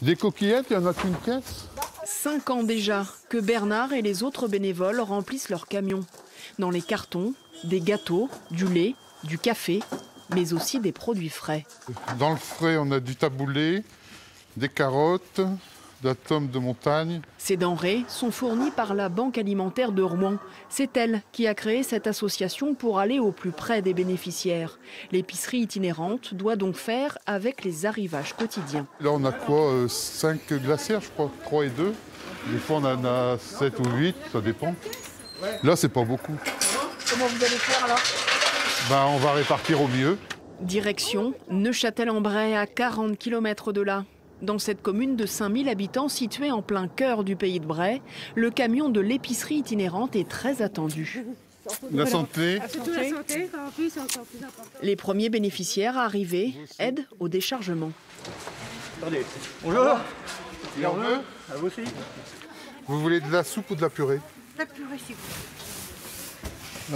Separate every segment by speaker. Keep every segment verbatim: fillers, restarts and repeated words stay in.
Speaker 1: Des coquillettes, il n'y en a qu'une caisse.
Speaker 2: Cinq ans déjà que Bernard et les autres bénévoles remplissent leurs camions. Dans les cartons, des gâteaux, du lait, du café, mais aussi des produits frais.
Speaker 1: Dans le frais, on a du taboulé, des carottes, de la tome de montagne.
Speaker 2: Ces denrées sont fournies par la Banque alimentaire de Rouen. C'est elle qui a créé cette association pour aller au plus près des bénéficiaires. L'épicerie itinérante doit donc faire avec les arrivages quotidiens.
Speaker 1: Là, on a quoi euh, cinq glacières, je crois, trois et deux. Des fois, on en a sept ou huit, ça dépend. Là, c'est pas beaucoup.
Speaker 2: Comment vous allez faire alors?
Speaker 1: Ben, on va répartir au mieux.
Speaker 2: Direction Neufchâtel-en-Bray, à quarante kilomètres de là. Dans cette commune de cinq mille habitants située en plein cœur du pays de Bray, le camion de l'épicerie itinérante est très attendu.
Speaker 1: La santé.
Speaker 3: Surtout la santé, en plus, c'est encore plus important.
Speaker 2: Les premiers bénéficiaires arrivés aident au déchargement.
Speaker 4: Attendez, bonjour.
Speaker 1: Et on veut.
Speaker 4: À vous aussi.
Speaker 1: Vous voulez de la soupe ou de la purée?
Speaker 3: La purée, s'il vous plaît.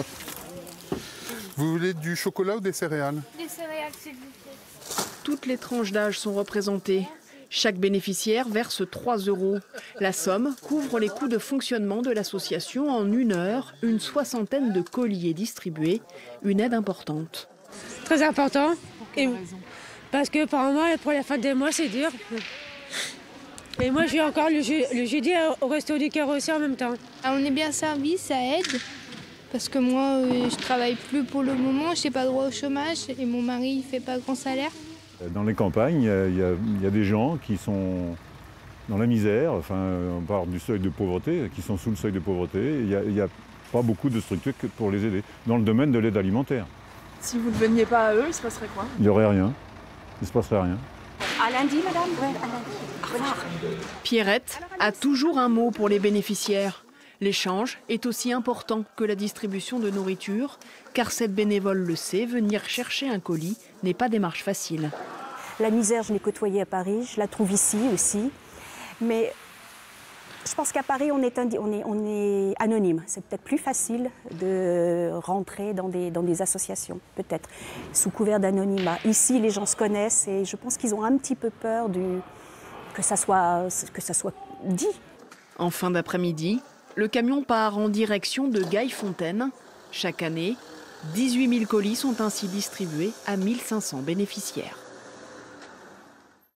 Speaker 1: Vous voulez du chocolat ou des céréales?
Speaker 3: Des céréales, s'il vous plaît.
Speaker 2: Toutes les tranches d'âge sont représentées. Chaque bénéficiaire verse trois euros. La somme couvre les coûts de fonctionnement de l'association. En une heure, une soixantaine de colis est distribuée. Une aide importante.
Speaker 3: Très important. Et parce que par moi, pour la fin des mois, c'est dur. Et moi, je vais encore le, je, le jeudi au resto du cœur aussi en même temps.
Speaker 5: Ah, on est bien servi, ça aide. Parce que moi, euh, je travaille plus pour le moment, je n'ai pas droit au chômage et mon mari ne fait pas grand salaire.
Speaker 6: Dans les campagnes, il y, a, il y a des gens qui sont dans la misère, enfin, on parle du seuil de pauvreté, qui sont sous le seuil de pauvreté. Il n'y a, a pas beaucoup de structures pour les aider, dans le domaine de l'aide alimentaire.
Speaker 2: Si vous ne veniez pas à eux, il se passerait quoi?
Speaker 6: Il n'y aurait rien, il ne se passerait rien.
Speaker 3: À lundi, madame? Oui, à lundi. Au revoir.
Speaker 2: Pierrette a toujours un mot pour les bénéficiaires. L'échange est aussi important que la distribution de nourriture, car cette bénévole le sait, venir chercher un colis n'est pas démarche facile.
Speaker 7: La misère, je l'ai côtoyée à Paris, je la trouve ici aussi. Mais je pense qu'à Paris, on est, on est, on est anonyme. C'est peut-être plus facile de rentrer dans des, dans des associations, peut-être, sous couvert d'anonymat. Ici, les gens se connaissent et je pense qu'ils ont un petit peu peur du, que ça soit, que ça soit dit.
Speaker 2: En fin d'après-midi, le camion part en direction de Gaillefontaine. Chaque année, dix-huit mille colis sont ainsi distribués à mille cinq cents bénéficiaires.